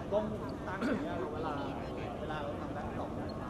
ต้องตั้งอย่างเงี้ยเวลาเราทำแบ็คดรอปไม่ได้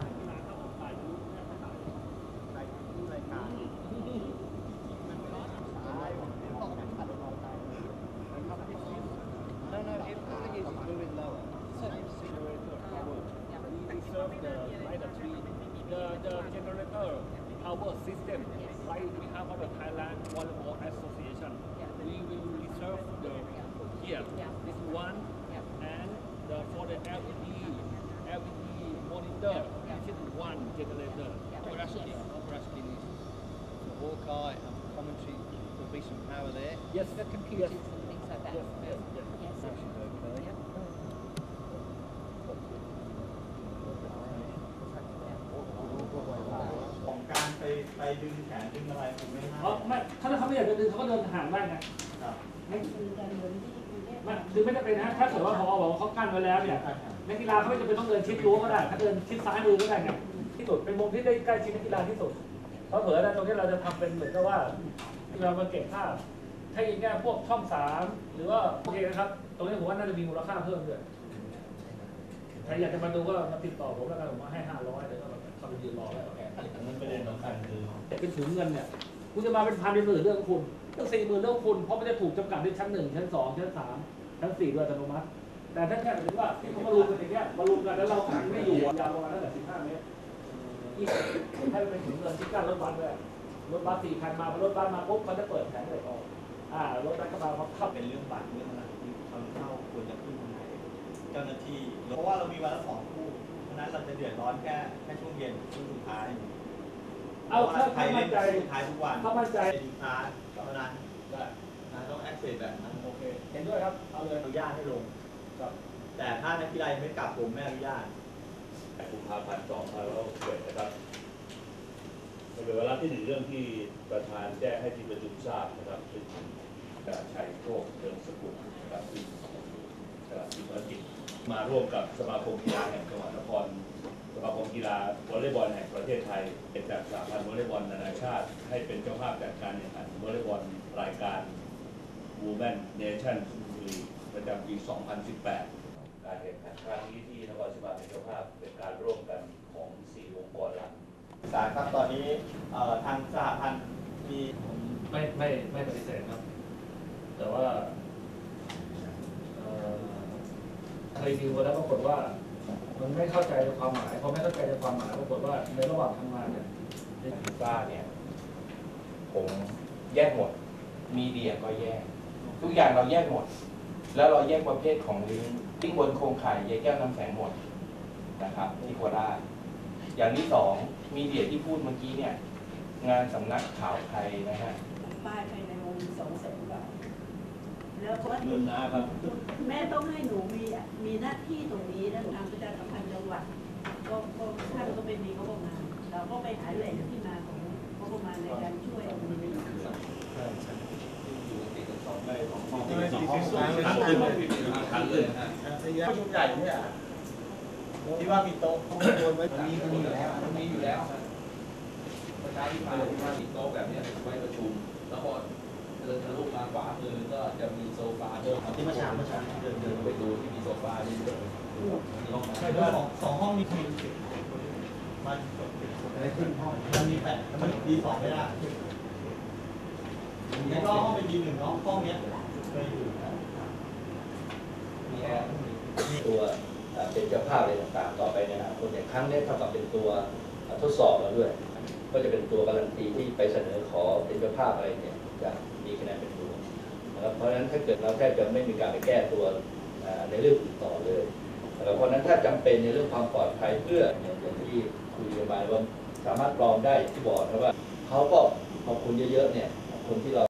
ในผู้รายการมันร้อนใช่ต้องแข่งขันเราได้นะครับ No, everything is moving lower. Generator power. We serve the like the generator power system. Like we have the Thailand Volleyball Association. We will reserve the here this one and for the LED monitor. This is one generator. Operationally, the whole car and commentary will be some power there. Yes, the computers and things like that. Yes. Okay. ของการไปดึงแขนดึงอะไรผมไม่ห้ามไม่ถ้าเขาไม่อยากจะดึงเขาก็เดินห่างได้ไงไม่ดึงไม่จำเป็นนะถ้าเกิดว่าพอบอกว่าเขากั้นไว้แล้วเนี่ยนักกีฬาเขาไม่จำเป็นต้องเดินชิดรั้วก็ได้ถ้าเดินชิดซ้ายมือก็ได้ไงที่สุดเป็นมุมที่ได้ใกล้ชิดนักกีฬาที่สุดเพราะเผื่อแล้วตรงนี้เราจะทำเป็นเหมือนกับว่าเรามาเก็บภาพถ้าอย่างเงี้ยพวกช่อง3หรือว่าโอเคนะครับตรงนี้ผมว่าน่าจะมีมูลค่าเพิ่มด้วยใครอยากจะมาดูก็มาติดต่อผมแล้วกันผมมาให้500เดี๋ยวก็เข้าไปยืนรอแล้วโอเคนั้นประเด็นสำคัญคือเป็นถุงเงินเนี่ยคุณจะมาเป็นพันเป็นหมื่นเรื่องคุณเรื่อง40,000เรื่องคุณเพราะมันจะถูกจำกัดในชั้น1ชั้น2ชั้น3ชั้น4โดยอัตโนมัติแต่ถ้าแค่ถือว่าที่เขามารุมกันอย่างเงี้ยมารุมกันแล้วเราขังไม่อยู่ยาวประมาณตั้งแต่15 เมตรถ้าเป็นถุงเงินที่กั้นรถบัสด้วยรถบัส4 คันมารถบัสมาปุ๊บเขาจะเปิดแผงเลยออกรถบัสก็มาเขาเป็นเรื่องบัตรเรื่องอะไรที่เขาเข้าควรจะขึ้นทางไหนเจ้าหน้าที่เพราะว่าเรามีวันละ2 คู่เพราะนั้นเราจะเดือดร้อนแค่ช่วงเย็นช่วงสุดท้ายถ้ามั่นใจท้ายทุกวันถ้ามั่นใจลูกค้าเพราะนั้นต้องแอคเซสแบบนั้นโอเคเห็นด้วยครับเอาเลยอนุญาตให้ลงแต่ถ้านักกีฬายังไม่กลับผมไม่อนุญาตกุมภาพันธ์2561นะครับเป็นวาระที่1เรื่องที่ประธานแจ้งให้ที่ประชุมทราบนะครับซึ่งชัยโชคเรืองสกุลนะครับซึ่งทีมธุรกิจมาร่วมกับสมาคมกีฬาแห่งจังหวัดนครสมาคมกีฬาวอลเลย์บอลแห่งประเทศไทยเป็นจากสหพันธ์วอลเลย์บอลนานาชาติให้เป็นเจ้าภาพจัดการแข่งขันวอลเลย์บอลรายการ Women Nations League ประจำปี 2018 การแข่งขันครั้งนี้ที่นครศรีธรรมราชเป็นเจ้าภาพเป็นการร่วมกันของ4 องค์กรหลักครับตอนนี้ทางสหพันธ์มีไม่ปฏิเสธครับแต่ว่าเคยดูแล้วปรากฏว่ามันไม่เข้าใจในความหมายพอไม่เข้าใจในความหมายปรากฏว่าในระหว่างทำงานเนี่ยฟีฟ่าเนี่ยผมแยกหมดมีเดียก็แยกทุกอย่างเราแยกหมดแล้วเราแยกประเภทของลิงก์บนโครงข่ายยายแก้วน้ำแข็งหมดนะครับที่โคราชอย่างที่2มีเดียที่พูดเมื่อกี้เนี่ยงานสำนักข่าวไทยนะฮะป้ายภายในวง200,000 บาทแล้วก็เงินนะครับแม่ต้องให้หนูมีหน้าที่ตรงนี้และทางประชาสัมพันธ์จังหวัดก็ท่านก็เป็นมีงบประมาณเราก็ไปหาแหล่งที่มาของงบประมาณในการช่วยประชุมใหญ่เนี่ยที่ว่ามีโต๊ะข้างบนไว้มีอยู่แล้วประชาธิปไตยที่ว่ามีโต๊ะแบบนี้ไว้ประชุมแล้วก็เดินทะลุมาขวามือก็จะมีโซฟาที่เมื่อเช้าเดินไปดูที่มีโซฟาที่เดินใช่ด้วย2 ห้องมีทีมมันอะไรขึ้นห้องมันมี8มันดี2ไม่ได้แล้วก็ห้องเป็นดี1ห้องเนี้ยเคยอยู่มีแอร์ตัวเป็นเจ้าภาพอะไรต่างๆต่อไปในอนาคตอย่างครั้งนี้เท่ากับเป็นตัวทดสอบแล้วด้วยก็จะเป็นตัวการันตีที่ไปเสนอขอเป็นเจ้าภาพอะไรเนี่ยจะมีคะแนนเป็นตัวนะครับเพราะฉะนั้นถ้าเกิดเราแทบจะไม่มีการไปแก้ตัวในเรื่องอื่นต่อเลยนะครับเพราะฉะนั้นถ้าจำเป็นในเรื่องความปลอดภัยเพื่ออย่างที่คุยกันมาว่าสามารถปลอมได้ที่บอกนะว่าเขาก็ขอบคุณเยอะๆเนี่ยคนที่เรา